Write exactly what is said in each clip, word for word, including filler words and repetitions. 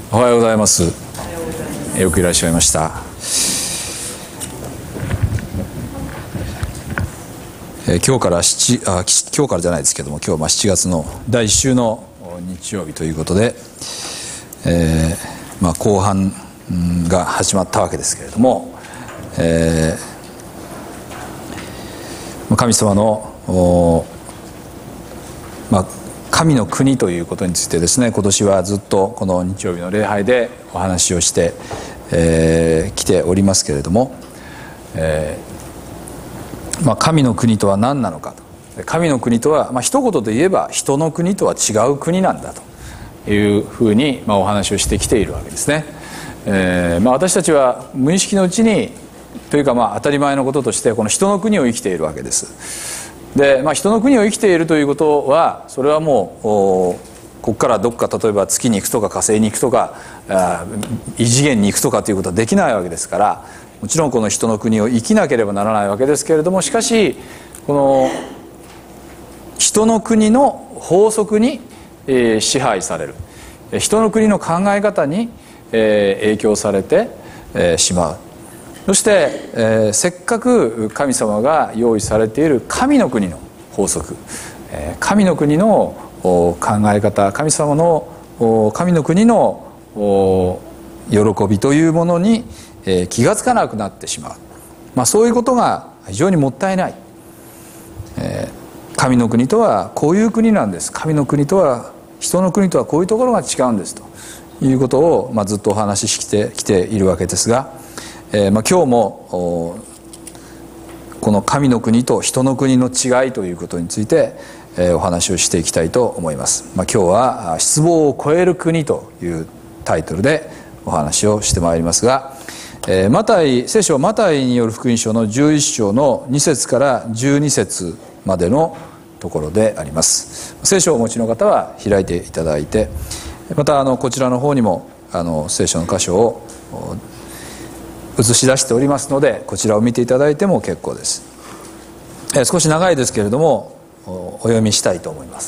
おはようございます。よくいらっしゃいました。えー、今日から七あ今日からじゃないですけども、今日はまあしちがつのだいいっ週の日曜日ということで、えーまあ、後半が始まったわけですけれども、えー、神様のまあ神の国ということについてですね、今年はずっとこの日曜日の礼拝でお話をしてき、えー、ておりますけれども、えーまあ、神の国とは何なのかと。神の国とは、まあ、一言で言えば人の国とは違う国なんだというふうに、まあ、お話をしてきているわけですね。えーまあ、私たちは無意識のうちにというか、まあ当たり前のこととしてこの人の国を生きているわけです。で、まあ、人の国を生きているということは、それはもうここからどっか例えば月に行くとか火星に行くとか異次元に行くとかということはできないわけですから、もちろんこの人の国を生きなければならないわけですけれども、しかしこの人の国の法則に支配される、人の国の考え方に影響されてしまう。そして、えー、せっかく神様が用意されている神の国の法則、えー、神の国の考え方、神様の神の国の喜びというものに、えー、気がつかなくなってしまう、まあ、そういうことが非常にもったいない。えー、神の国とはこういう国なんです。神の国とは人の国とはこういうところが違うんですということを、まあ、ずっとお話ししてきているわけですが、えーまあ、今日もこの神の国と人の国の違いということについて、えー、お話をしていきたいと思います。まあ、今日は失望を超える国というタイトルでお話をしてまいりますが、えー、マタイ聖書マタイによる福音書のじゅういっ章のに節からじゅうに節までのところであります。聖書をお持ちの方は開いていただいて、またあのこちらの方にもあの聖書の箇所を映し出しておりますので、こちらを見ていただいても結構です。えー、少し長いですけれども お, お読みしたいと思います。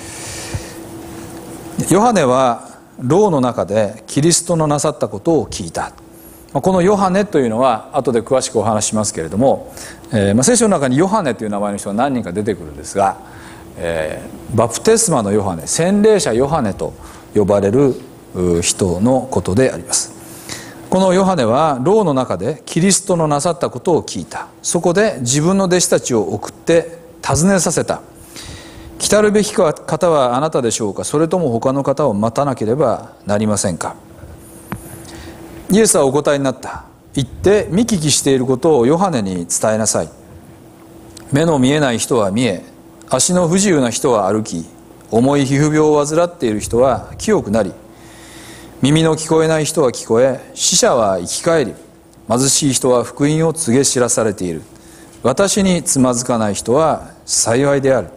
ヨハネは牢の中でキリストのなさったことを聞いた。このヨハネというのは後で詳しくお話しますけれども、えーまあ、聖書の中にヨハネという名前の人が何人か出てくるんですが、えー、バプテスマのヨハネ、洗礼者ヨハネと呼ばれる人のことであります。このヨハネは牢の中でキリストのなさったことを聞いた。そこで自分の弟子たちを送って尋ねさせた。来たるべき方はあなたでしょうか、それとも他の方を待たなければなりませんか。イエスはお答えになった。行って見聞きしていることをヨハネに伝えなさい。目の見えない人は見え、足の不自由な人は歩き、重い皮膚病を患っている人は清くなり、耳の聞こえない人は聞こえ、死者は生き返り、貧しい人は福音を告げ知らされている。私につまずかない人は幸いである。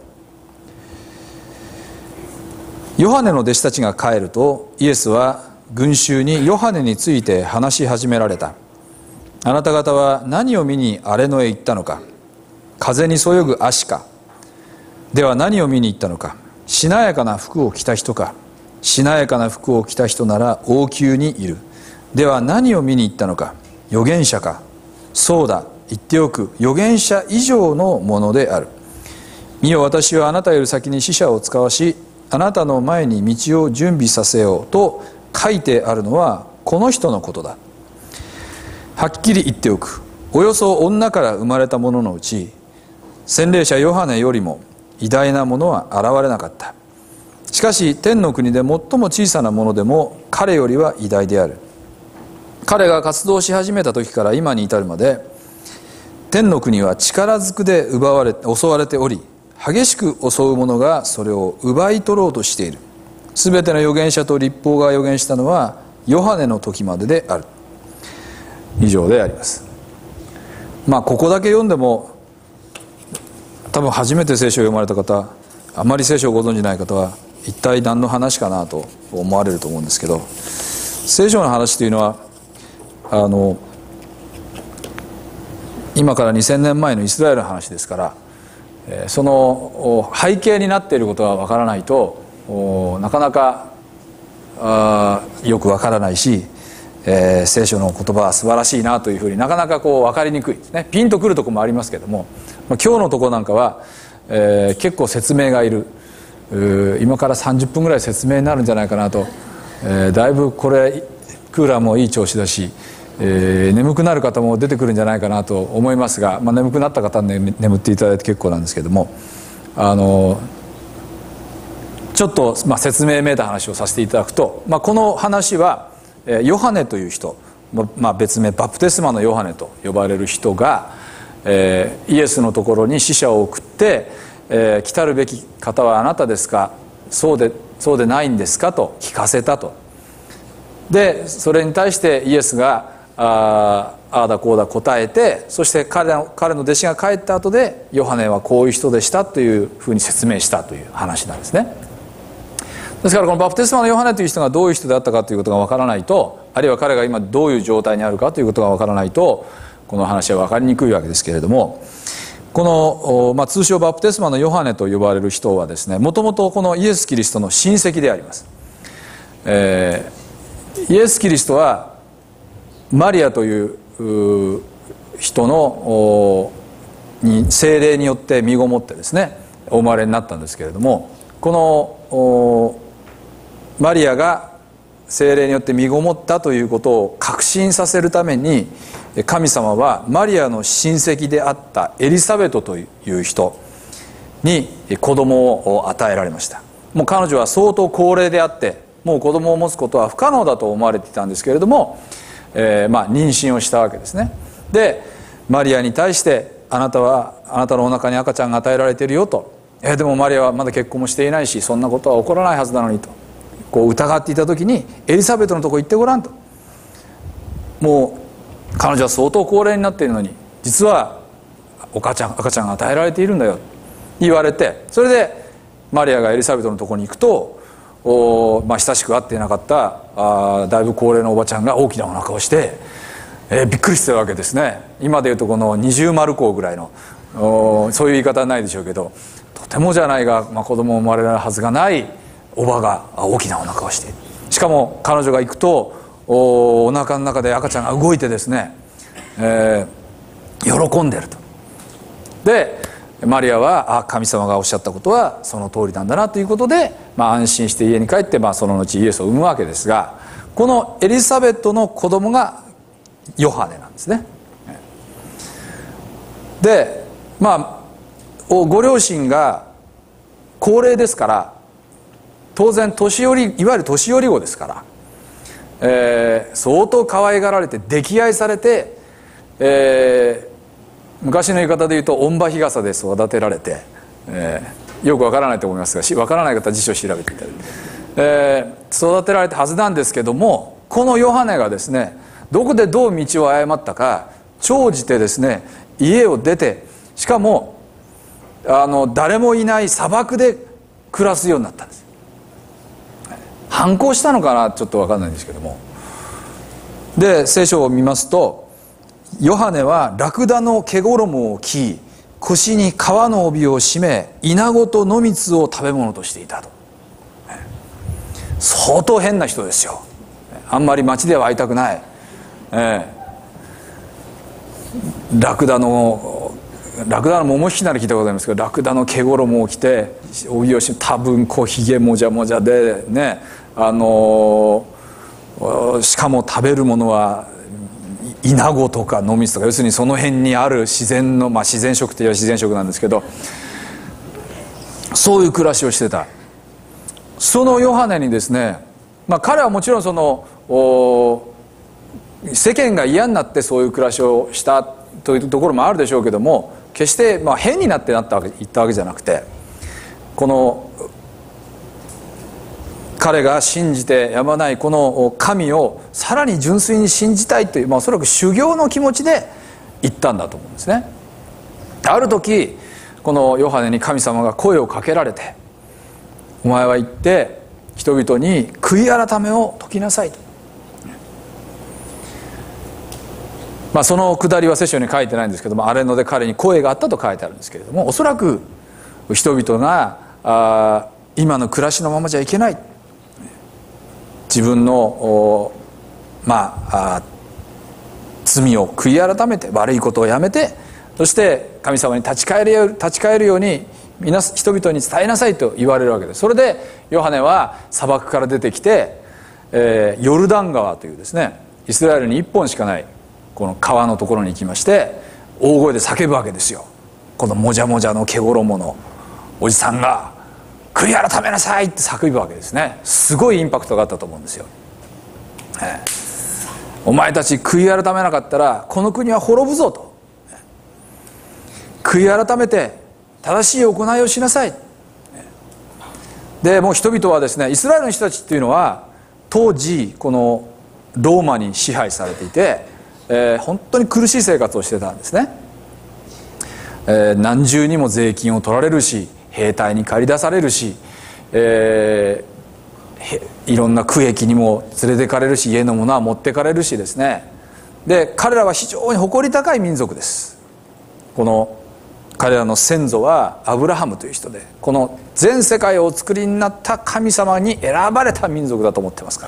ヨハネの弟子たちが帰ると、イエスは群衆にヨハネについて話し始められた。あなた方は何を見に荒れ野へ行ったのか。風にそよぐ葦か。では何を見に行ったのか。しなやかな服を着た人か。しなやかな服を着た人なら王宮にいる。では何を見に行ったのか。預言者か。そうだ、言っておく、預言者以上のものである。見よ、私はあなたより先に使者を使わし、あなたの前に道を準備させようと書いてあるのはこの人のことだ。はっきり言っておく。およそ女から生まれた者のうち、洗礼者ヨハネよりも偉大なものは現れなかった。しかし天の国で最も小さなものでも彼よりは偉大である。彼が活動し始めた時から今に至るまで、天の国は力ずくで奪われ襲われており、激しく襲う者がそれを奪い取ろうとしている。すべての預言者と律法が預言したのはヨハネの時までである。以上であります。まあここだけ読んでも、多分初めて聖書を読まれた方、あまり聖書をご存じない方は一体何の話かなと思われると思うんですけど、聖書の話というのはあの今からにせんねんまえのイスラエルの話ですから、その背景になっていることがわからないとなかなかよくわからないし、えー、聖書の言葉は素晴らしいなというふうになかなかこう分かりにくいですね。ピンとくるところもありますけども、今日のところなんかは、えー、結構説明がいる。今からさんじゅっぷんぐらい説明になるんじゃないかなと、えー、だいぶこれクーラーもいい調子だし、えー、眠くなる方も出てくるんじゃないかなと思いますが、まあ、眠くなった方は、ね、眠っていただいて結構なんですけども、あのちょっと、まあ、説明めいた話をさせていただくと、まあ、この話はヨハネという人、まあ、別名バプテスマのヨハネと呼ばれる人が、えー、イエスのところに使者を送ってえー、来たるべき方はあなたですか、そうで、そうでないんですかと聞かせたと。でそれに対してイエスがああだこうだ答えて、そして彼の、彼の弟子が帰った後でヨハネはこういう人でしたというふうに説明したという話なんですね。ですからこのバプテスマのヨハネという人がどういう人であったかということがわからないと、あるいは彼が今どういう状態にあるかということがわからないと、この話は分かりにくいわけですけれども、この、まあ、通称バプテスマのヨハネと呼ばれる人はですね、もともとこのイエス・キリストの親戚であります。えー、イエス・キリストはマリアという人のに聖霊によって身ごもってですねお生まれになったんですけれども、このマリアが聖霊によって身ごもったということを確信させるために、神様はマリアの親戚であったエリサベトという人に子供を与えられました。もう彼女は相当高齢であって、もう子供を持つことは不可能だと思われていたんですけれども、えー、まあ妊娠をしたわけですね。でマリアに対してあなたはあなたのお腹に赤ちゃんが与えられているよと、えー、でもマリアはまだ結婚もしていないし、そんなことは起こらないはずなのにとこう疑っていた時に、エリザベトのとこ行ってごらんと、もう彼女は相当高齢になっているのに実はお母ちゃん赤ちゃんが与えられているんだよと言われて、それでマリアがエリザベトのとこに行くと、お、まあ、親しく会っていなかったあだいぶ高齢のおばちゃんが大きなお腹をして、えー、びっくりしてるわけですね。今でいうとこの二重丸校ぐらいの、おそういう言い方はないでしょうけど、とてもじゃないが、まあ、子供生まれるはずがないおばが大きなお腹をして、しかも彼女が行くと お, お腹の中で赤ちゃんが動いてですね、えー、喜んでると。でマリアはあ神様がおっしゃったことはその通りなんだなということで、まあ、安心して家に帰って、まあ、その後イエスを産むわけですが、このエリザベトの子供がヨハネなんですね。でまあご両親が高齢ですから、当然年寄りいわゆる年寄り子ですから、えー、相当可愛がられて溺愛されて、えー、昔の言い方で言うと御場日傘で育てられて、えー、よくわからないと思いますが、わからない方は辞書を調べていただいて、えー、育てられたはずなんですけども、このヨハネがですねどこでどう道を誤ったか長じてですね家を出て、しかもあの誰もいない砂漠で暮らすようになったんです。反抗したのかなちょっと分かんないんですけども、で聖書を見ますと、ヨハネはラクダの毛衣を着、腰に革の帯を締め、イナゴと野蜜を食べ物としていたと。相当変な人ですよ。あんまり街では会いたくない、えー、ラクダのラクダの桃引きなら聞いたことありますけど、ラクダの毛衣を着て帯を締め、多分こうひげもじゃもじゃでね、あのー、しかも食べるものはイナゴとか野蜜とか、要するにその辺にある自然の、まあ、自然食といえば自然食なんですけど、そういう暮らしをしてた。そのヨハネにですね、まあ、彼はもちろんその世間が嫌になってそういう暮らしをしたというところもあるでしょうけども、決してまあ変になってなったわけ言ったわけじゃなくて、この彼が信じてやまないこの神をさらに純粋に信じたいという、まあ、おそらく修行の気持ちで言ったんだと思うんですね。ある時このヨハネに神様が声をかけられて、お前は行って人々に悔い改めを説きなさいと。まあそのくだりは聖書に書いてないんですけども、アレノで彼に声があったと書いてあるんですけれども、おそらく人々があ今の暮らしのままじゃいけない、 自分のまあ罪を悔い改めて、悪いことをやめて、そして神様に立ち返る立ち返るように皆人々に伝えなさいと言われるわけです。それでヨハネは砂漠から出てきて、えー、ヨルダン川というですね、イスラエルに一本しかないこの川のところに行きまして、大声で叫ぶわけですよ。このもじゃもじゃの毛衣のおじさんが悔い改めなさいって叫ぶわけですね。すごいインパクトがあったと思うんですよ。えーお前たち悔い改めなかったらこの国は滅ぶぞと。悔い改めて正しい行いをしなさい。でもう人々はですね、イスラエルの人たちっていうのは当時このローマに支配されていて、えー、本当に苦しい生活をしてたんですね。えー、何重にも税金を取られるし、兵隊に駆り出されるし、えーいろんな区域にも連れてかれるし、家のものは持ってかれるしですね。で彼らは非常に誇り高い民族です。この彼らの先祖はアブラハムという人で、この全世界をお作りになった神様に選ばれた民族だと思ってますから。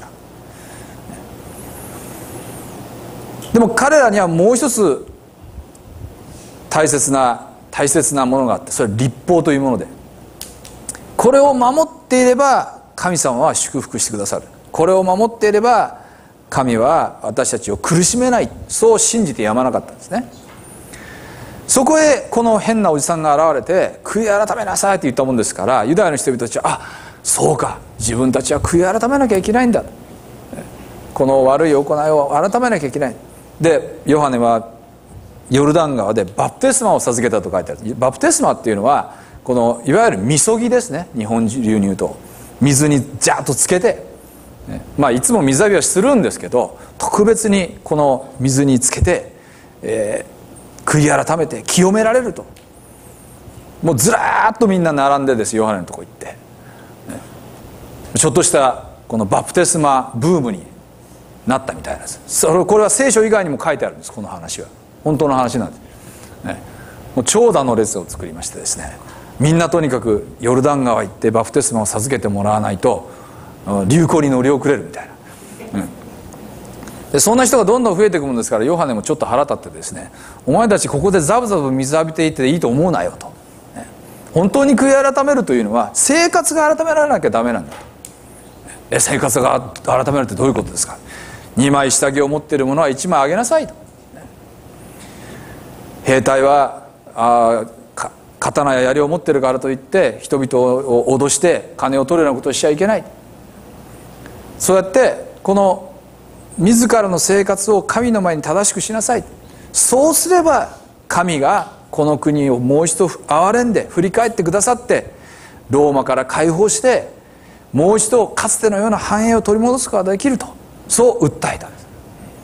でも彼らにはもう一つ大切な大切なものがあって、それは律法というもので、これを守っていれば神様は祝福してくださる。これを守っていれば神は私たちを苦しめない、そう信じてやまなかったんですね。そこへこの変なおじさんが現れて悔い改めなさいって言ったもんですから、ユダヤの人々たちは、あ、そうか、自分たちは悔い改めなきゃいけないんだ、この悪い行いを改めなきゃいけない。でヨハネはヨルダン川でバプテスマを授けたと書いてある。バプテスマっていうのはこのいわゆるみそぎですね。日本流に言うと水にジャーッとつけて、まあいつも水浴びはするんですけど、特別にこの水につけて、えー、悔い改めて清められると。もうずらーっとみんな並んでです、ヨハネのとこ行って、ね、ちょっとしたこのバプテスマブームになったみたいなんです。それこれは聖書以外にも書いてあるんです。この話は本当の話なんです、ね、もう長蛇の列を作りましてですね、みんなとにかくヨルダン川行ってバプテスマを授けてもらわないと流行に乗り遅れるみたいな、うん、でそんな人がどんどん増えていくもんですから、ヨハネもちょっと腹立ってですね、お前たちここでザブザブ水浴びていっていいと思うなよと、ね、本当に悔い改めるというのは生活が改められなきゃダメなんだと。え生活が改めるってどういうことですか。にまい下着を持っている者はいちまいあげなさいと、ね、兵隊はあ刀や槍を持ってるからといって人々を脅して金を取るようなことをしちゃいけない。そうやってこの自らの生活を神の前に正しくしなさい。そうすれば神がこの国をもう一度憐れんで振り返ってくださって、ローマから解放してもう一度かつてのような繁栄を取り戻すことができると、そう訴えたんです。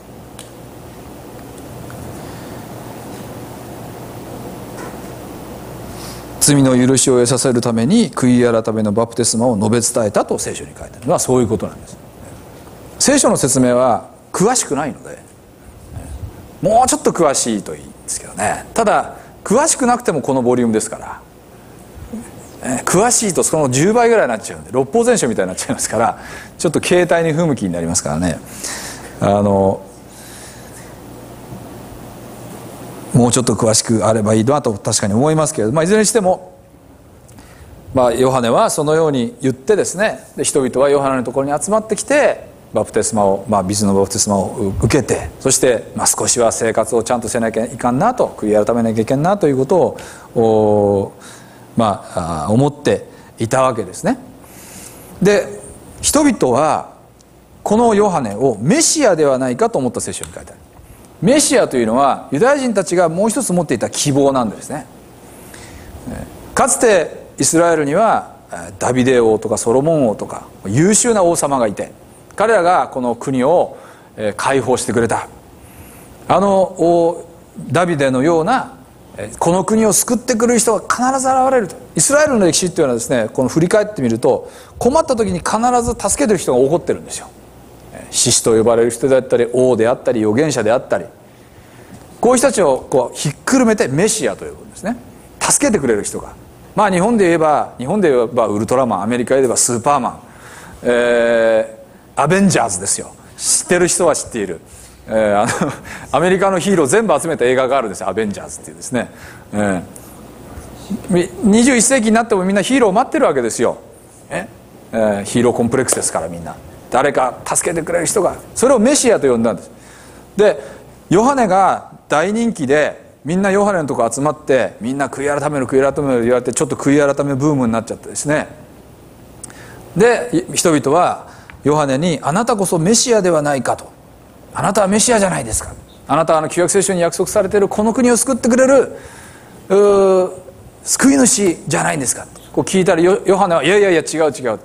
罪の許しを得させるために悔い改めのバプテスマを述べ伝えたと聖書に書いてあるのはそういうことなんです。聖書の説明は詳しくないので、もうちょっと詳しいといいんですけどね。ただ詳しくなくてもこのボリュームですから、詳しいとそのじゅうばいぐらいになっちゃうんで、六法全書みたいになっちゃいますから、ちょっと携帯に不向きになりますからね、あのもうちょっと詳しくあればいいなと確かに思いますけれど、まあ、いずれにしても、まあ、ヨハネはそのように言ってですね、で人々はヨハネのところに集まってきてバプテスマを、まあ、水のバプテスマを受けて、そして、まあ、少しは生活をちゃんとせなきゃいかんなと、悔い改めなきゃいけんなということをまあ思っていたわけですね。で人々はこのヨハネをメシアではないかと思った聖書に書いてある。メシアというのはユダヤ人たちがもう一つ持っていた希望なんですね。かつてイスラエルにはダビデ王とかソロモン王とか優秀な王様がいて、彼らがこの国を解放してくれた。あの王ダビデのようなこの国を救ってくれる人が必ず現れると。イスラエルの歴史っていうのはですね、この振り返ってみると困った時に必ず助けてる人が起こってるんですよ。士師と呼ばれる人であったり、王であったり、預言者であったり、こういう人たちをこうひっくるめてメシアと呼ぶんですね。助けてくれる人が、まあ日本で言えば日本で言えばウルトラマン、アメリカで言えばスーパーマン、えアベンジャーズですよ。知ってる人は知っている、えー、あのアメリカのヒーロー全部集めた映画があるんですよ、アベンジャーズっていうですね、えー、にじゅういっ世紀になってもみんなヒーローを待ってるわけですよ、ええー、ヒーローコンプレックスですから、みんな誰か助けてくれる人が、それをメシアと呼んだんです。でヨハネが大人気で、みんなヨハネのとこ集まって、みんな悔い改める悔い改める言われて、ちょっと悔い改めブームになっちゃってですね、で人々はヨハネに、あなたこそメシアではないかと、あなたはメシアじゃないですか、あなたはあの旧約聖書に約束されているこの国を救ってくれる救い主じゃないんですか、こう聞いたら、ヨハネは、いやいやいや違う違う、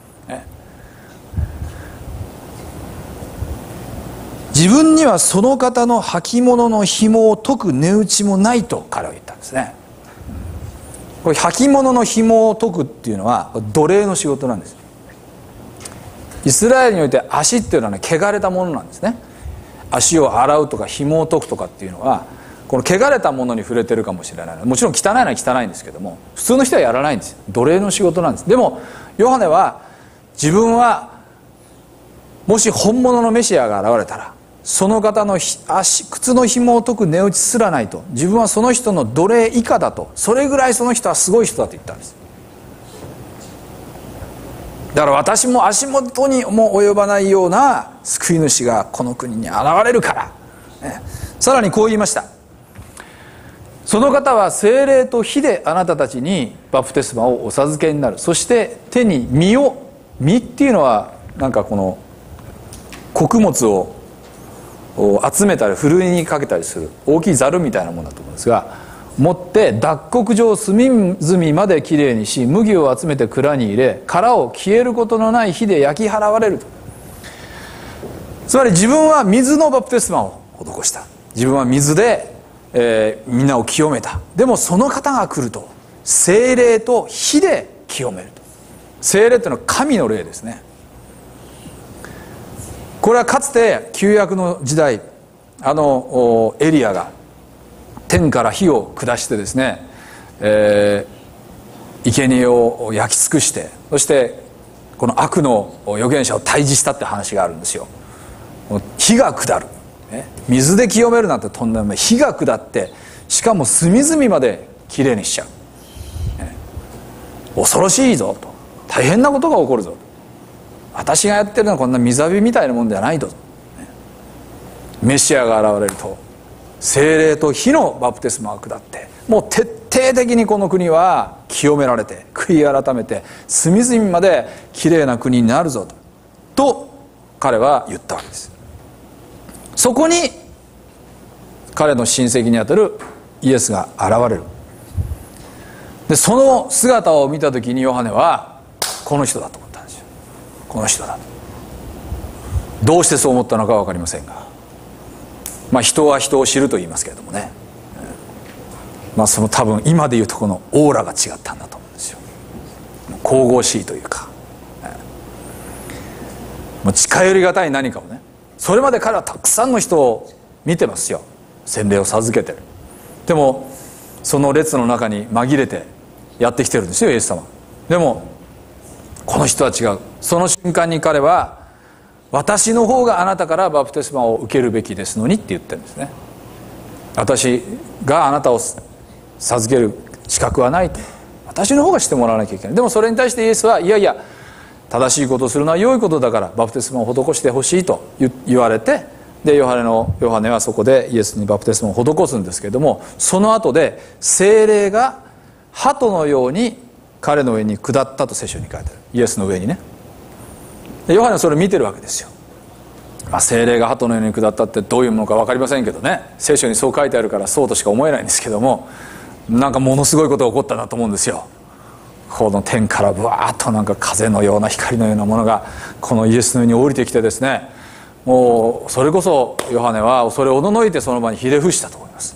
自分にはその方の履物の紐を解く値打ちもないと彼は言ったんですね。これ履物の紐を解くっていうのは奴隷の仕事なんです。イスラエルにおいて足っていうのはね、汚れたものなんですね。足を洗うとか紐を解くとかっていうのは、この汚れたものに触れてるかもしれない。もちろん汚いのは汚いんですけども、普通の人はやらないんですよ。奴隷の仕事なんです。でもヨハネは、自分はもし本物のメシアが現れたら、その方の足靴の紐を解く値打ちすらないと、自分はその人の奴隷以下だと、それぐらいその人はすごい人だと言ったんです。だから私も足元にも及ばないような救い主がこの国に現れるから、ね、さらにこう言いました。その方は聖霊と火であなたたちにバプテスマをお授けになる。そして手に実を、実っていうのはなんかこの穀物を集めたりふるいにかけたりする大きいざるみたいなものだと思うんですが、持って脱穀場隅々まできれいにし、麦を集めて蔵に入れ、殻を消えることのない火で焼き払われると。つまり自分は水のバプテスマを施した、自分は水で、えー、みんなを清めた。でもその方が来ると聖霊と火で清めると。聖霊というのは神の霊ですね。これはかつて旧約の時代、あのエリアが天から火を下してですね、えー、生贄を焼き尽くして、そしてこの悪の預言者を退治したって話があるんですよ。火が下る、ね、水で清めるなんてとんでもない。火が下って、しかも隅々まできれいにしちゃう、ね、恐ろしいぞと、大変なことが起こるぞと、私がやってるのはこんな水浴びみたいなもんじゃないと、ね、メシアが現れると聖霊と火のバプテスマが下って、もう徹底的にこの国は清められて、悔い改めて隅々まできれいな国になるぞとと彼は言ったわけです。そこに彼の親戚にあたるイエスが現れる。でその姿を見た時にヨハネはこの人だと思ったんですよ。この人だ。どうしてそう思ったのか分かりませんが、まあ人は人を知ると言いますけれどもね、まあその多分今でいうとこのオーラが違ったんだと思うんですよ。神々しいというか、もう近寄りがたい何かをね。それまで彼はたくさんの人を見てますよ。洗礼を授けてる。でもその列の中に紛れてやってきてるんですよ、イエス様。でもこの人は違う。その瞬間に彼は、私の方があなたからバプテスマを受けるべきですのにって言ってるんですね。私があなたを授ける資格はないと、私の方がしてもらわなきゃいけない。でもそれに対してイエスは、いやいや正しいことをするのは良いことだからバプテスマを施してほしいと言われて、でヨハネのヨハネはそこでイエスにバプテスマを施すんですけれども、その後で聖霊が鳩のように彼の上に下ったと聖書に書いてある。イエスの上にね。でヨハネはそれを見てるわけですよ。まあ、聖霊が鳩のように下ったってどういうものか分かりませんけどね、聖書にそう書いてあるからそうとしか思えないんですけども、なんかものすごいことが起こったなと思うんですよ。この天からブワーッとなんか風のような光のようなものがこのイエスの上に降りてきてですね、もうそれこそヨハネは恐れおののいてその場にひれ伏したと思います。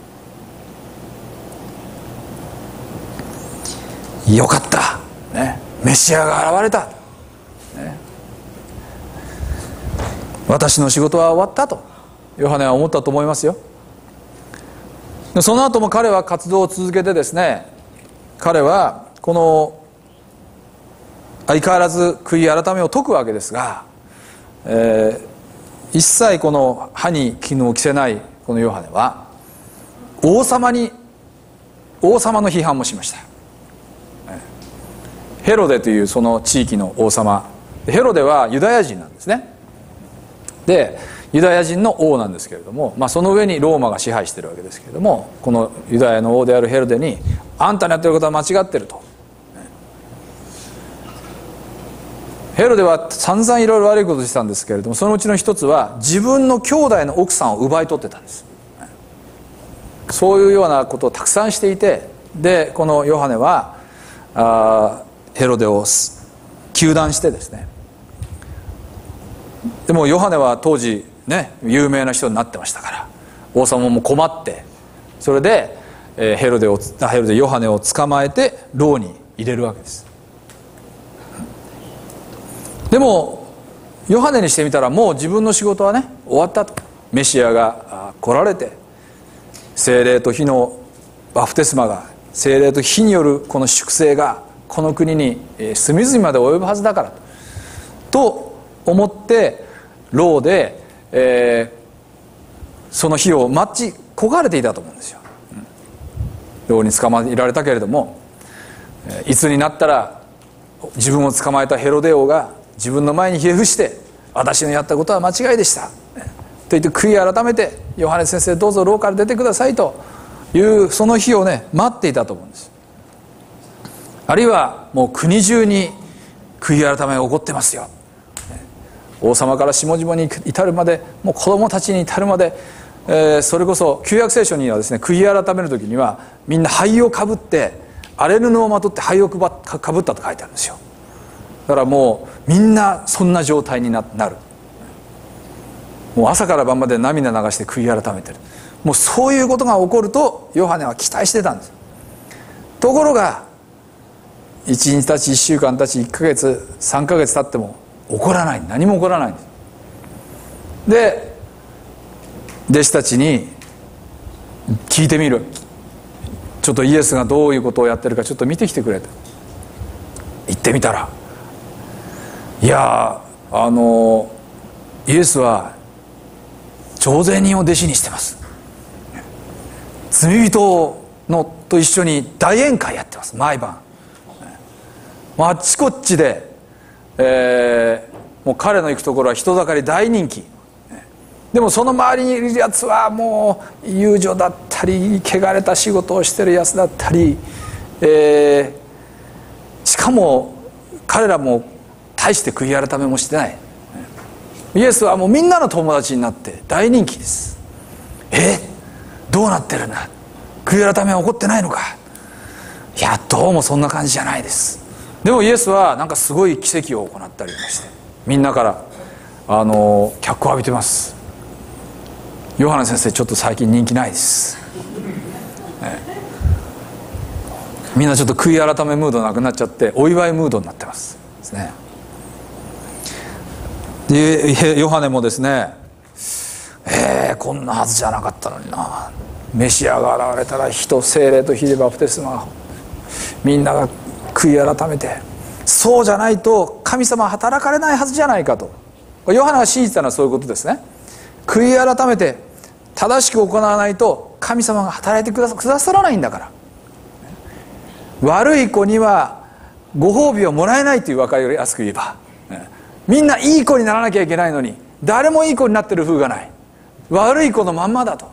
よかった、ね、メシアが現れた、ね、私の仕事は終わったとヨハネは思ったと思いますよ。その後も彼は活動を続けてですね、彼はこの相変わらず悔い改めを説くわけですが、 えー、一切この歯に衣を着せないこのヨハネは王様に王様の批判もしました。ヘロデというその地域の王様、ヘロデはユダヤ人なんですね。でユダヤ人の王なんですけれども、まあ、その上にローマが支配しているわけですけれども、このユダヤの王であるヘロデにあんたのやってることは間違ってると。ヘロデは散々いろいろ悪いことをしてたんですけれども、そのうちの一つは自分の兄弟の奥さんを奪い取ってたんです。そういうようなことをたくさんしていて、でこのヨハネはあヘロデを糾弾してですね、でもヨハネは当時ね有名な人になってましたから、王様も困って、それで、えー、ヘロデをヘロデヨハネを捕まえて牢に入れるわけです。でもヨハネにしてみたらもう自分の仕事はね終わったと。メシアが来られて、聖霊と火のバプテスマが、聖霊と火によるこの粛清がこの国に隅々まで及ぶはずだからと思って牢で、えー、その日を待ち焦がれていたと思うんですよ。牢に捕まえられたけれども、いつになったら自分を捕まえたヘロデ王が自分の前にひれ伏して「私のやったことは間違いでした」と言って悔い改めて「ヨハネ先生どうぞ牢から出てください」というその日をね待っていたと思うんです。あるいはもう国中に悔い改めが起こってますよ。王様から下々に至るまで、もう子供たちに至るまで、えー、それこそ旧約聖書にはですね、悔い改める時にはみんな灰をかぶって荒れ布をまとって灰をかぶったと書いてあるんですよ。だからもうみんなそんな状態になる。もう朝から晩まで涙流して悔い改めてる。もうそういうことが起こるとヨハネは期待してたんです。ところがいちにちたちいっしゅうかんたちいっかげつさんかげつ経っても起こらない。何も起こらないんです。で弟子たちに聞いてみる。ちょっとイエスがどういうことをやってるかちょっと見てきてくれと言ってみたら、いやあのイエスは徴税人を弟子にしてます。罪人のと一緒に大宴会やってます。毎晩あっちこっちで、えー、もう彼の行くところは人だかり大人気。でもその周りにいるやつはもう遊女だったり汚れた仕事をしてるやつだったり、えー、しかも彼らも大して悔い改めもしてない。イエスはもうみんなの友達になって大人気です。えどうなってるんだ、悔い改めは起こってないのか。いやどうもそんな感じじゃないです。でもイエスはなんかすごい奇跡を行ったりしてみんなからあの脚光を浴びてます。ヨハネ先生ちょっと最近人気ないです、ね、みんなちょっと悔い改めムードなくなっちゃってお祝いムードになってますですね。でヨハネもですね、えー、こんなはずじゃなかったのにな、メシアが現れたら人聖霊と火でバプテスマ、みんなが悔い改めて、そうじゃないと神様は働かれないはずじゃないかとヨハネが信じたのはそういうことですね。悔い改めて正しく行わないと神様が働いてくださらないんだから、悪い子にはご褒美をもらえないという分かりやすく言えば、みんないい子にならなきゃいけないのに誰もいい子になってる風がない、悪い子のまんまだと。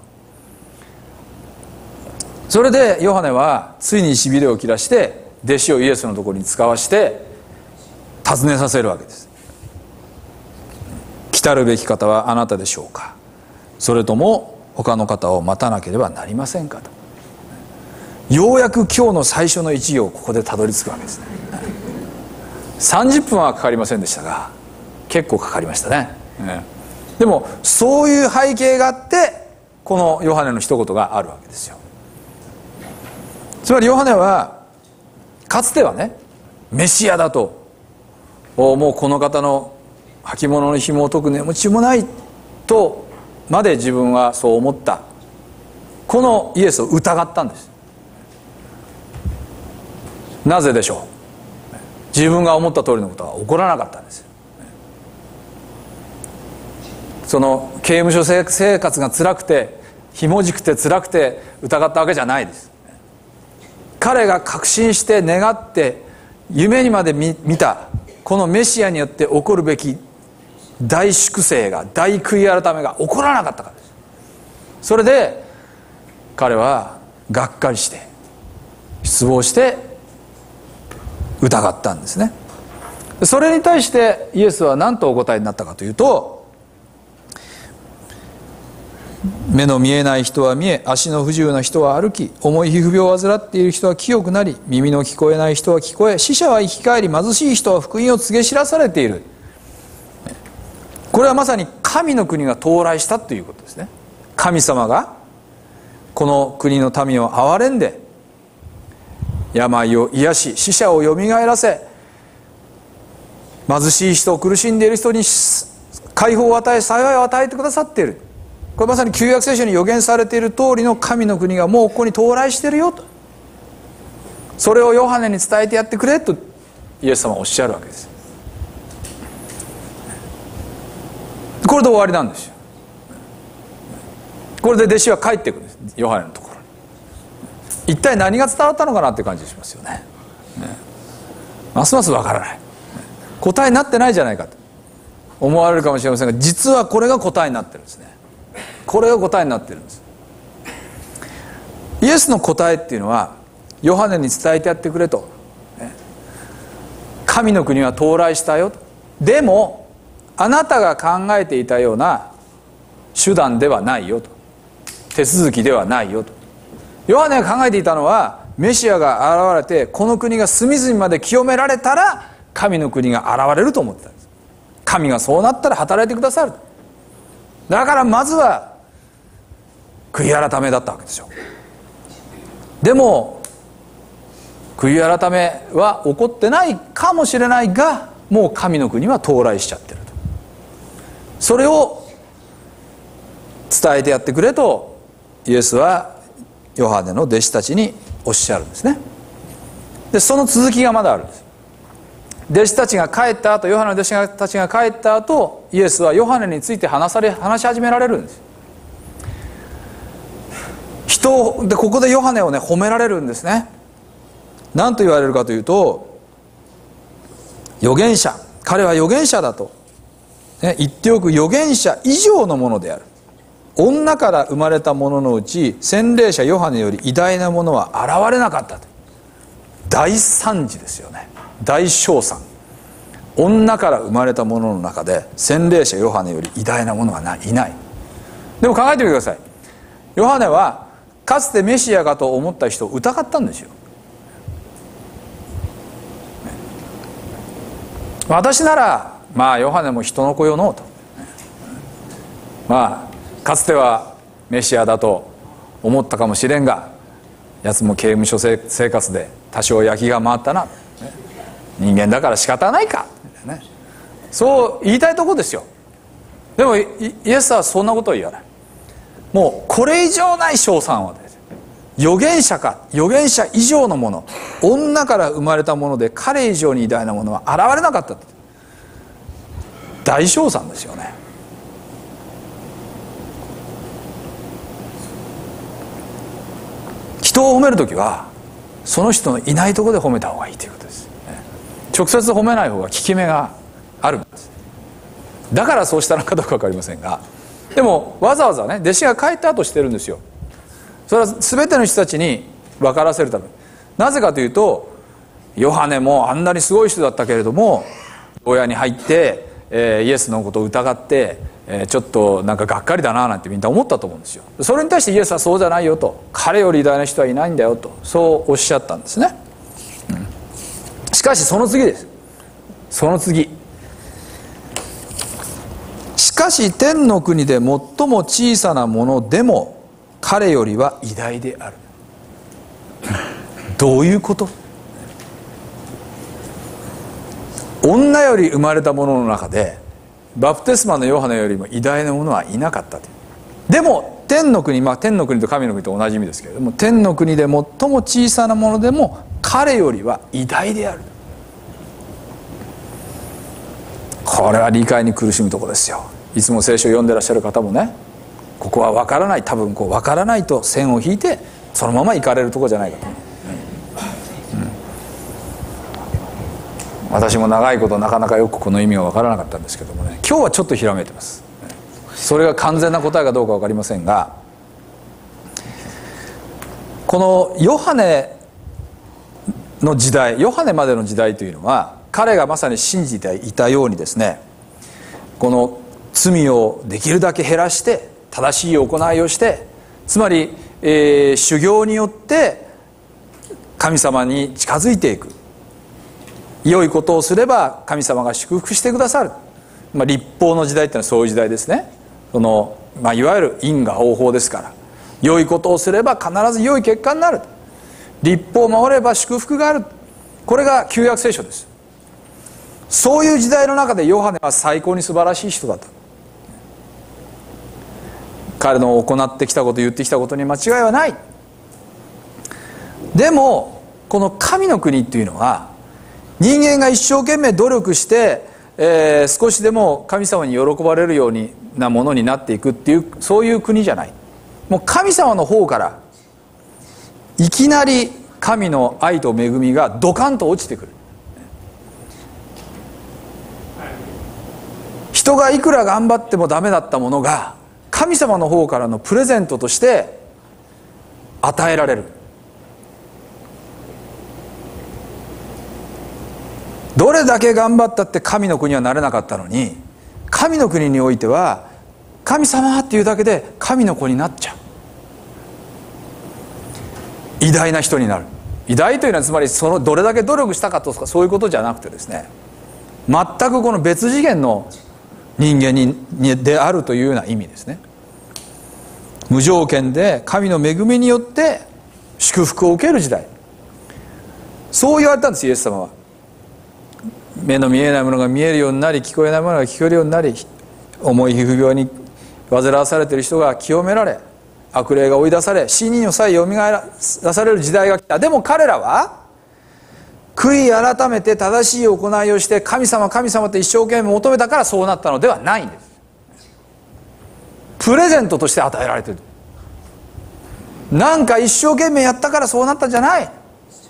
それでヨハネはついにしびれを切らして弟子をイエスのところに使わして尋ねさせるわけです。来たるべき方はあなたでしょうか、それとも他の方を待たなければなりませんかと。ようやく今日の最初の一行ここでたどり着くわけですね。さんじゅっぷんはかかりませんでしたが結構かかりましたね。でもそういう背景があってこのヨハネの一言があるわけですよ。つまりヨハネはかつてはねメシアだと、もうこの方の履物の紐を解く値持ちもないとまで自分はそう思った。このイエスを疑ったんです。なぜでしょう。自分が思った通りのことは起こらなかったんです。 その刑務所生活が辛くてひもじくて辛くて疑ったわけじゃないです。彼が確信して願って夢にまで 見, 見たこのメシアによって起こるべき大粛清が大悔い改めが起こらなかったからです。それで彼はがっかりして失望して疑ったんですね。それに対してイエスは何とお答えになったかというと、目の見えない人は見え、足の不自由な人は歩き、重い皮膚病を患っている人は清くなり、耳の聞こえない人は聞こえ、死者は生き返り、貧しい人は福音を告げ知らされている。これはまさに神の国が到来したということですね。神様がこの国の民を憐れんで病を癒し、死者をよみがえらせ、貧しい人、苦しんでいる人に解放を与え、幸いを与えてくださっている。これまさに旧約聖書に予言されている通りの神の国がもうここに到来しているよと、それをヨハネに伝えてやってくれとイエス様はおっしゃるわけです。これで終わりなんですよ。これで弟子は帰ってくるんです、ヨハネのところに。一体何が伝わったのかなっていう感じがしますよね。ね、ますますわからない、答えになってないじゃないかと思われるかもしれませんが、実はこれが答えになってるんですね。これが答えになってるんです。イエスの答えっていうのはヨハネに伝えてやってくれと、ね、神の国は到来したよと。でもあなたが考えていたような手段ではないよと、手続きではないよと。ヨハネが考えていたのは、メシアが現れてこの国が隅々まで清められたら神の国が現れると思ってたんです。神がそうなったら働いてくださる。だからまずは悔い改めだったわけですよ。でも悔い改めは起こってないかもしれないが、もう神の国は到来しちゃってると。それを伝えてやってくれとイエスはヨハネの弟子たちにおっしゃるんですね。でその続きがまだあるんです。弟子たちが帰った後、ヨハネの弟子たちが帰った後、イエスはヨハネについて話され話し始められるんです。人でここでヨハネをね褒められるんですね。何と言われるかというと、預言者、彼は預言者だと、ね、言っておく預言者以上のものである。女から生まれたもののうち洗礼者ヨハネより偉大なものは現れなかったと。大惨事ですよね。大称賛。女から生まれたものの中で洗礼者ヨハネより偉大なものはないない。でも考えてみてください。ヨハネはかつてメシアかと思った人を疑ったんですよ。私ならまあヨハネも人の子よのうと、まあかつてはメシアだと思ったかもしれんが、やつも刑務所生活で多少焼きが回ったな、人間だから仕方ないか、ね、そう言いたいとこですよ。でもイエスはそんなことを言わない。もうこれ以上ない称賛はです。預言者か、預言者以上のもの、女から生まれたもので彼以上に偉大なものは現れなかった。大称賛ですよね。人を褒めるときはその人のいないところで褒めた方がいいということです。直接褒めない方が効き目があるんです。だからそうしたのかどうか分かりませんが、でもわざわざね弟子が帰った後してるんですよ。それは全ての人たちに分からせるため。なぜかというと、ヨハネもあんなにすごい人だったけれども、親に入って、えー、イエスのことを疑って、えー、ちょっとなんかがっかりだななんてみんな思ったと思うんですよ。それに対してイエスはそうじゃないよと、彼より偉大な人はいないんだよと、そうおっしゃったんですね、うん、しかしその次です。その次、しかし天の国で最も小さなものでも彼よりは偉大である。どういうこと？女より生まれたものの中でバプテスマのヨハネよりも偉大なものはいなかったと。でも天の国、まあ天の国と神の国と同じ意味ですけれども、天の国で最も小さなものでも彼よりは偉大である。これは理解に苦しむところですよ。 いつも聖書を読んでらっしゃる方もね、ここは分からない、多分こう分からないと線を引いてそのまま行かれるところじゃないかと、うん、私も長いことなかなかよくこの意味が分からなかったんですけどもね、今日はちょっとひらめいてます。それが完全な答えかどうか分かりませんが、このヨハネの時代、ヨハネまでの時代というのは、彼がまさに信じていたようにですね、この罪をできるだけ減らして正しい行いをして、つまり、えー、修行によって神様に近づいていく、良いことをすれば神様が祝福してくださる、まあ、律法の時代っていうのはそういう時代ですね。その、まあ、いわゆる因果応報ですから、良いことをすれば必ず良い結果になる、律法を守れば祝福がある、これが旧約聖書です。そういう時代の中でヨハネは最高に素晴らしい人だった。彼の行ってきたこと、言ってきたことに間違いはない。でもこの神の国っていうのは、人間が一生懸命努力して、えー、少しでも神様に喜ばれるようなものになっていくっていう、そういう国じゃない。もう神様の方からいきなり神の愛と恵みがドカンと落ちてくる。人がいくら頑張ってもダメだったものが神様の方からのプレゼントとして与えられる。どれだけ頑張ったって神の国はなれなかったのに、神の国においては神様っていうだけで神の子になっちゃう。偉大な人になる。偉大というのはつまりそのどれだけ努力したかとかそういうことじゃなくてですね、全くこの別次元の人間にであるというような意味ですね。無条件で神の恵みによって祝福を受ける時代、そう言われたんです。イエス様は目の見えないものが見えるようになり、聞こえないものが聞こえるようになり、重い皮膚病に煩わされている人が清められ、悪霊が追い出され、死人の際よみがえらされる時代が来た。でも彼らは悔い改めて正しい行いをして神様神様って一生懸命求めたからそうなったのではないんです。プレゼントとして与えられている。なんか一生懸命やったからそうなったんじゃない。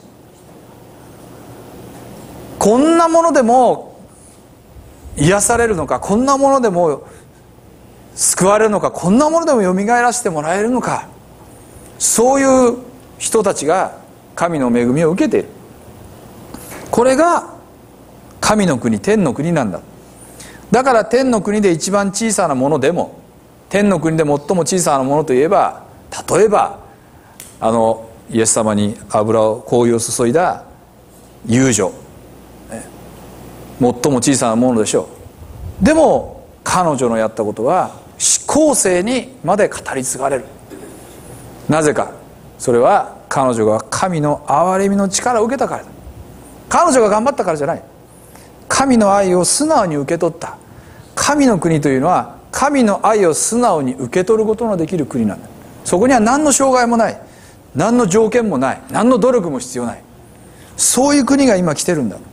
こんなものでも癒されるのか、こんなものでも救われるのか、こんなものでもよみがえらせてもらえるのか、そういう人たちが神の恵みを受けている。これが神の国、天の国なんだ。だから天の国で一番小さなものでも、天の国で最も小さなものといえば、例えばあのイエス様に油を香油を注いだ遊女、ね、最も小さなものでしょう。でも彼女のやったことは後世にまで語り継がれる。なぜか、それは彼女が神の憐れみの力を受けたからだ。彼女が頑張ったからじゃない。神の愛を素直に受け取った。神の国というのは神の愛を素直に受け取ることのできる国なんだ。そこには何の障害もない、何の条件もない、何の努力も必要ない、そういう国が今来てるんだ。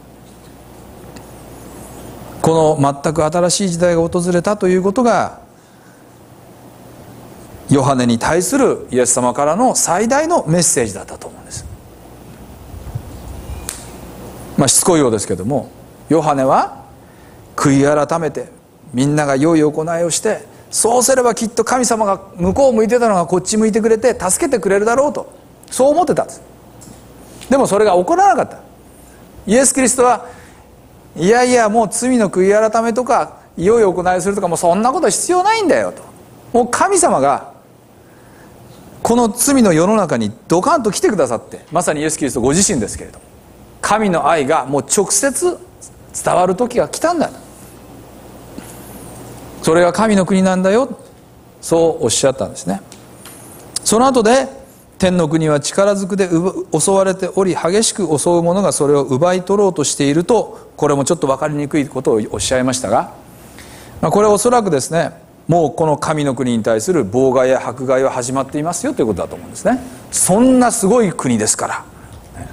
この全く新しい時代が訪れたということが、ヨハネに対するイエス様からの最大のメッセージだったと思うんです。まあしつこいようですけども、ヨハネは悔い改めてみんなが良い行いをして、そうすればきっと神様が向こう向いてたのがこっち向いてくれて助けてくれるだろうと、そう思ってたんです。でもそれが起こらなかった。イエス・キリストはいやいや、もう罪の悔い改めとか良い行いをするとかもうそんなこと必要ないんだよと。もう神様がこの罪の世の中にドカンと来てくださって、まさにイエス・キリストご自身ですけれども、神の愛がもう直接伝わる時が来たんだ。それが神の国なんだよ、そうおっしゃったんですね。その後で、天の国は力ずくで襲われており、激しく襲う者がそれを奪い取ろうとしていると、これもちょっと分かりにくいことをおっしゃいましたが、まあ、これはおそらくですね、もうこの神の国に対する妨害や迫害は始まっていますよということだと思うんですね。そんなすごい国ですから、ね、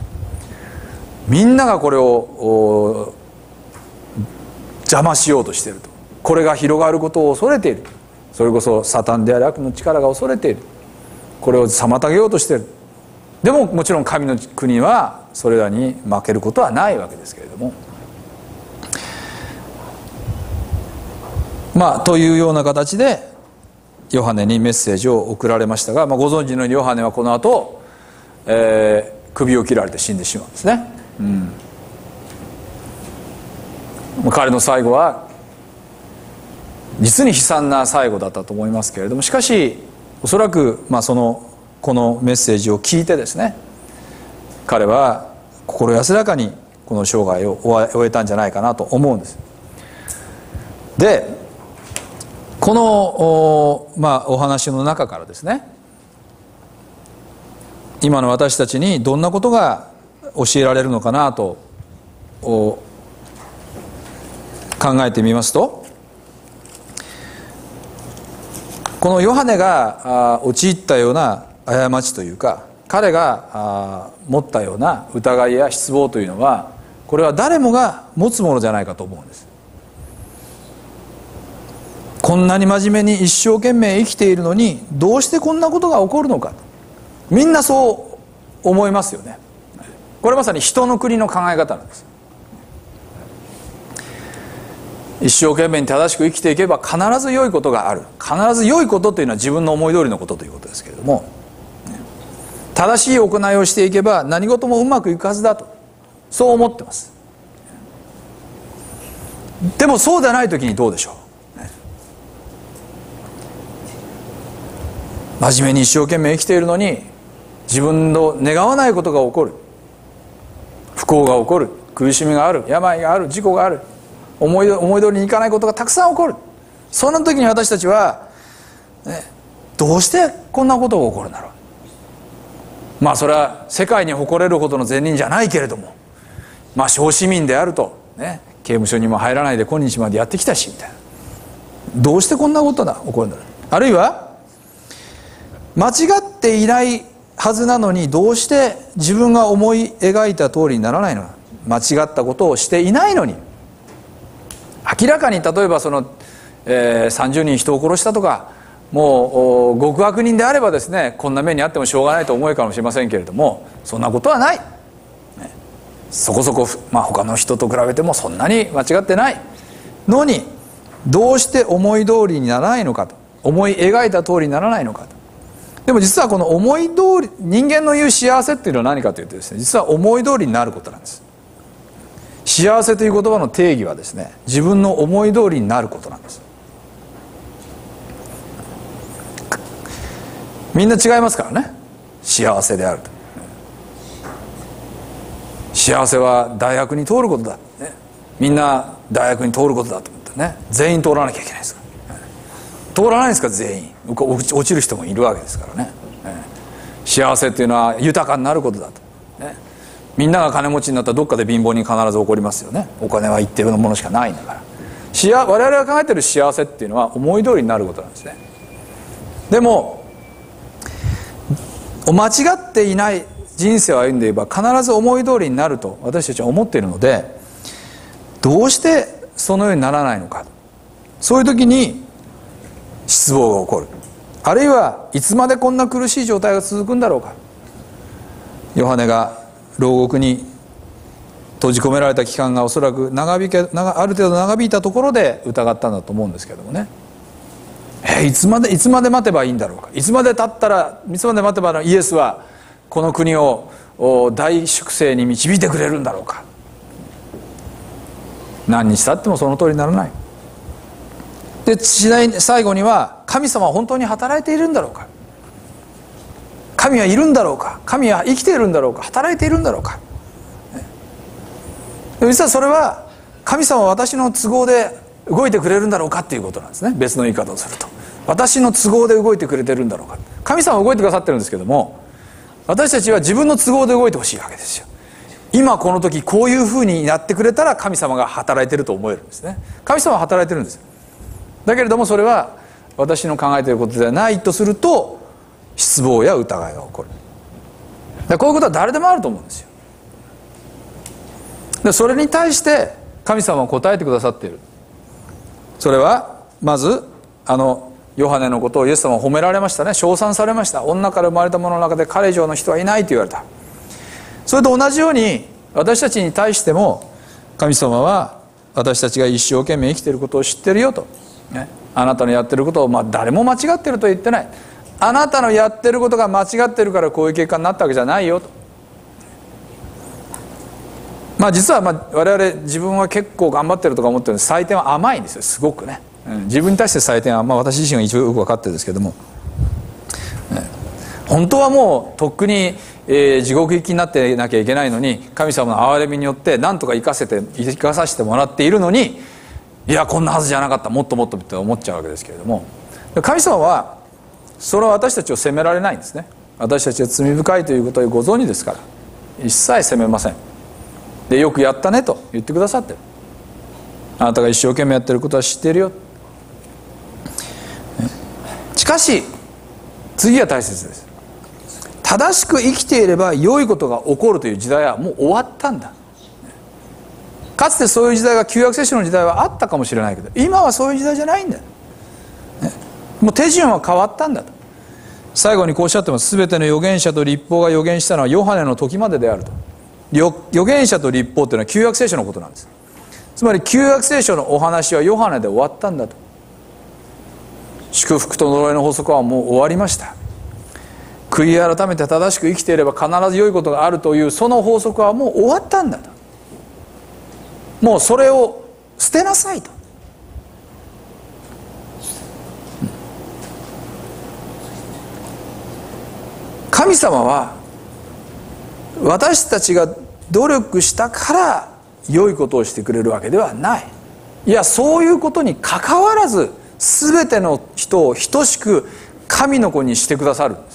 みんながこれを邪魔しようとしていると。 これが広がることを恐れている。それこそサタンである悪の力が恐れている。これを妨げようとしている。でももちろん神の国はそれらに負けることはないわけですけれども、まあというような形でヨハネにメッセージを送られましたが、まあ、ご存知のようにヨハネはこの後、えー、首を切られて死んでしまうんですね、うん、彼の最後は実に悲惨な最後だったと思いますけれども、しかしおそらく、まあ、そのこのメッセージを聞いてですね、彼は心安らかにこの生涯を終えたんじゃないかなと思うんです。でこの お,、まあ、お話の中からですね、今の私たちにどんなことが教えられるのかなと考えてみますと、このヨハネが陥ったような過ちというか、彼が持ったような疑いや失望というのは、これは誰もが持つものじゃないかと思うんです。こんなに真面目に一生懸命生きているのにどうしてこんなことが起こるのか、みんなそう思いますよね。これまさに人の国の考え方なんです。一生懸命に正しく生きていけば必ず良いことがある。必ず良いことというのは自分の思い通りのことということですけれども、正しい行いをしていけば何事もうまくいくはずだと、そう思ってます。でもそうでない時にどうでしょう。真面目に一生懸命生きているのに自分の願わないことが起こる、不幸が起こる、苦しみがある、病がある、事故がある、思い思い通りにいかないことがたくさん起こる。そんな時に私たちは、ね、どうしてこんなことが起こるんだろう。まあそれは世界に誇れるほどの善人じゃないけれども、まあ小市民であると、ね、刑務所にも入らないで今日までやってきたしみたいな、どうしてこんなことが起こるんだろう。あるいは間違っていないはずなのにどうして自分が思い描いた通りにならないのか。間違ったことをしていないのに、明らかに例えばその、えー、さんじゅうにん人を殺したとか、もう極悪人であればですね、こんな目にあってもしょうがないと思うかもしれませんけれども、そんなことはない、ね、そこそこ、まあ、他の人と比べてもそんなに間違ってないのにどうして思い通りにならないのかと、思い描いた通りにならないのかと。でも実はこの思い通り、人間の言う幸せっていうのは何かというとですね、実は思い通りになることなんです。幸せという言葉の定義はですね、自分の思い通りになることなんです。みんな違いますからね、幸せであると。幸せは大学に通ることだ、ね、みんな大学に通ることだと思ってね、全員通らなきゃいけないですから。通らないんですか、全員。落ちる人もいるわけですからね。幸せっていうのは豊かになることだと、ね、みんなが金持ちになったらどっかで貧乏に必ず起こりますよね。お金は一定のものしかないんだから。我々が考えている幸せっていうのは思い通りになることなんですね。でも間違っていない人生を歩んでいれば必ず思い通りになると私たちは思っているので、どうしてそのようにならないのか、そういう時に失望が起こる。あるいはいつまでこんな苦しい状態が続くんだろうか。ヨハネが牢獄に閉じ込められた期間がおそらく長引け長ある程度長引いたところで疑ったんだと思うんですけどもね。えいつまでいつまで待てばいいんだろうか。いつまで経ったらいつまで待てばイエスはこの国を大粛清に導いてくれるんだろうか。何日経ってもその通りにならない。で次第に最後には、神様は本当に働いているんだろうか、神はいるんだろうか、神は生きているんだろうか、働いているんだろうか。で実はそれは神様は私の都合で動いてくれるんだろうかっていうことなんですね。別の言い方をすると、私の都合で動いてくれてるんだろうか。神様は動いてくださってるんですけども、私たちは自分の都合で動いてほしいわけですよ。今この時こういうふうにやってくれたら神様が働いてると思えるんですね。神様は働いてるんです。だけれどもそれは私の考えていることではないとすると、失望や疑いが起こる。だこういうことは誰でもあると思うんですよ。でそれに対して神様は答えてくださっている。 それはまずあのヨハネのことをイエス様は褒められましたね。称賛されました。女から生まれた者の中で彼以上の人はいないと言われた。それと同じように私たちに対しても神様は私たちが一生懸命生きていることを知ってるよと、ね、あなたのやってることを、まあ、誰も間違ってるとは言ってない。あなたのやってることが間違ってるからこういう結果になったわけじゃないよと。まあ実はまあ我々自分は結構頑張ってるとか思ってるんです。採点は甘いんですよ、すごくね。自分に対して採点は、まあ、私自身が一応よく分かってるんですけども、ね、本当はもうとっくに、えー、地獄行きになってなきゃいけないのに、神様の憐れみによって何とか生かせて生かさせてもらっているのに、いやこんなはずじゃなかった、もっともっとって思っちゃうわけですけれども、神様はそれは私たちを責められないんですね。私たちは罪深いということをご存知ですから一切責めません。でよくやったねと言ってくださってる。あなたが一生懸命やってることは知っているよ。しかし次が大切です。正しく生きていれば良いことが起こるという時代はもう終わったんだ。かつてそういう時代が旧約聖書の時代はあったかもしれないけど、今はそういう時代じゃないんだよ。もう手順は変わったんだと。最後にこうおっしゃってます。すべての預言者と律法が預言したのはヨハネの時までであると。預言者と律法というのは旧約聖書のことなんです。つまり旧約聖書のお話はヨハネで終わったんだと。祝福と呪いの法則はもう終わりました。悔い改めて正しく生きていれば必ず良いことがあるというその法則はもう終わったんだと。もうそれを捨てなさいと。神様は私たちが努力したから良いことをしてくれるわけではない。いやそういうことにかかわらず全ての人を等しく神の子にしてくださるんです。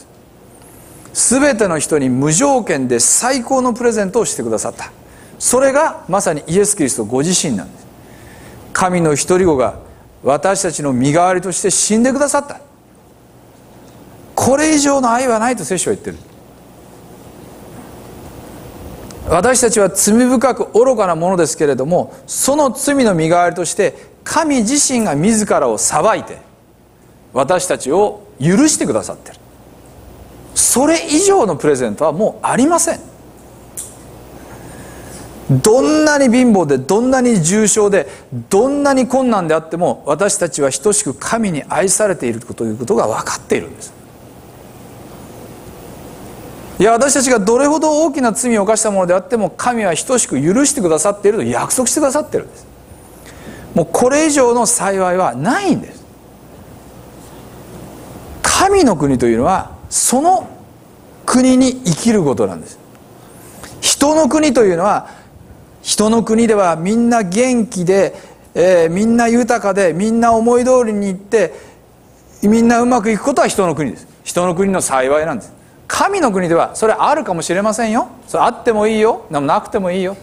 全ての人に無条件で最高のプレゼントをしてくださった。それがまさにイエス・キリストご自身なんです。神の一人子が私たちの身代わりとして死んでくださった。これ以上の愛はないと聖書は言ってる。私たちは罪深く愚かなものですけれども、その罪の身代わりとして神自身が自らを裁いて私たちを許してくださっている。それ以上のプレゼントはもうありません。どんなに貧乏でどんなに重症でどんなに困難であっても、私たちは等しく神に愛されているということが分かっているんです。いや私たちがどれほど大きな罪を犯したものであっても神は等しく許してくださっていると約束してくださっているんです。もうこれ以上の幸いはないんです。神の国というのはその国に生きることなんです。人の国というのは、人の国ではみんな元気で、えー、みんな豊かでみんな思い通りにいってみんなうまくいくことは人の国です。人の国の幸いなんです。神の国ではそれあるかもしれませんよ。それあってもいいよ、でもなくてもいいよ。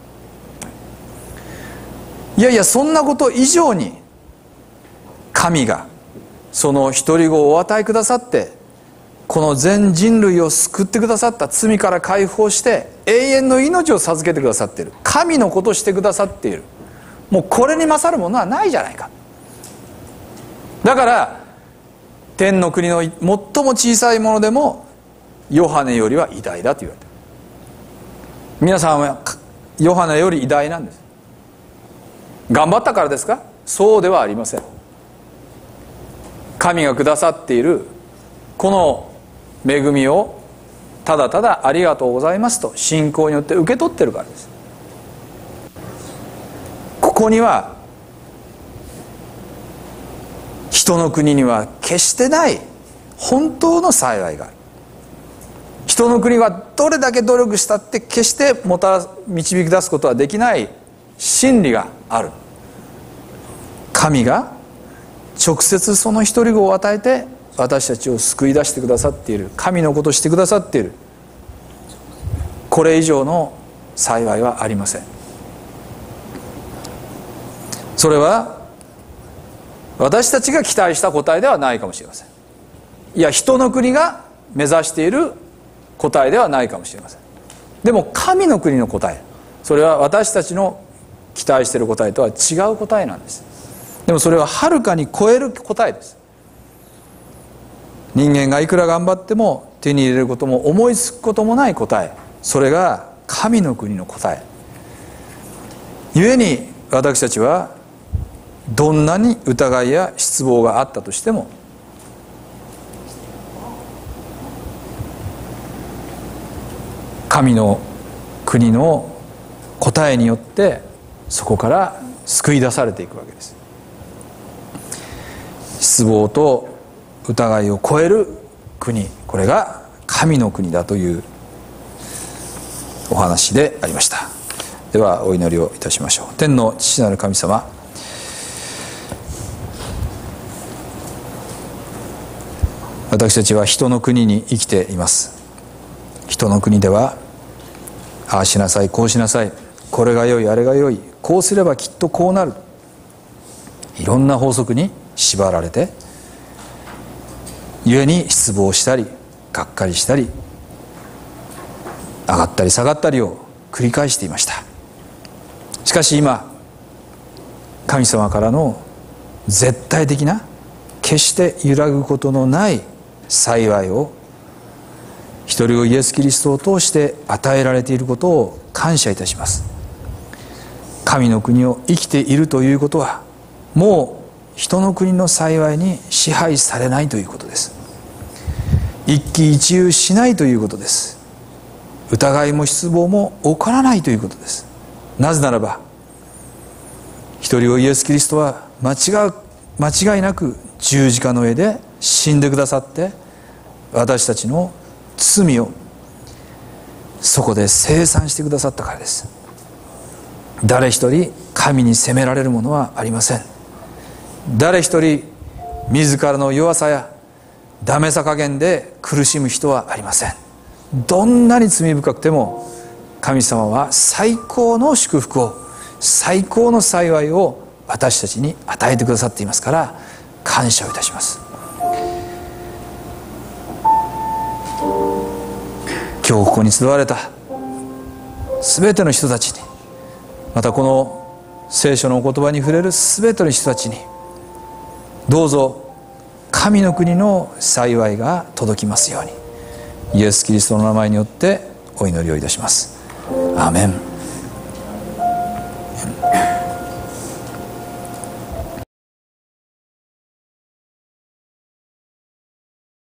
いやいやそんなこと以上に神がその一人子をお与えくださってこの全人類を救ってくださった。罪から解放して永遠の命を授けてくださっている。神のことしてくださっている。もうこれに勝るものはないじゃないか。だから天の国の最も小さいものでもヨハネよりは偉大だと言われている。皆さんはヨハネより偉大なんです。頑張ったからですか？そうではありません。神がくださっているこの恵みをただただありがとうございますと信仰によって受け取っているからです。ここには人の国には決してない本当の幸いがある。人の国はどれだけ努力したって決してもたら導き出すことはできない真理がある。神が直接その一人子を与えて私たちを救い出してくださっている。神のことをしてくださっている。これ以上の幸いはありません。それは私たちが期待した答えではないかもしれません。いや人の国が目指している答えではないかもしれません。でも神の国の答え、それは私たちの期待している答えとは違う答えなんです。 でもそれははるかに超える答えです。人間がいくら頑張っても手に入れることも思いつくこともない答え、それが神の国の答え。故に私たちはどんなに疑いや失望があったとしても、神の国の答えによってそこから救い出されていくわけです。失望と疑いを超える国、これが神の国だというお話でありました。ではお祈りをいたしましょう。天の父なる神様、私たちは人の国に生きています。人の国では、ああしなさい、こうしなさい、これが良い、あれが良い、こうすればきっとこうなる、いろんな法則に縛られて、故に失望したりがっかりしたり上がったり下がったりを繰り返していました。しかし今、神様からの絶対的な、決して揺らぐことのない幸いを一人をイエス・キリストを通して与えられていることを感謝いたします。神の国を生きているということは、もう人の国の幸いに支配されないということです。一喜一憂しないということです。疑いも失望も起こらないということです。なぜならば、一人をイエス・キリストは間違う間違いなく十字架の上で死んでくださって、私たちの罪をそこで清算してくださったからです。誰一人神に責められるものはありません。誰一人自らの弱さやダメさ加減で苦しむ人はありません。どんなに罪深くても神様は最高の祝福を、最高の幸いを私たちに与えてくださっていますから、感謝をいたします。今日ここに集われた全ての人たちに、またこの聖書のお言葉に触れる全ての人たちに、どうぞ神の国の幸いが届きますように、イエス・キリストの名前によってお祈りをいたします。アーメン。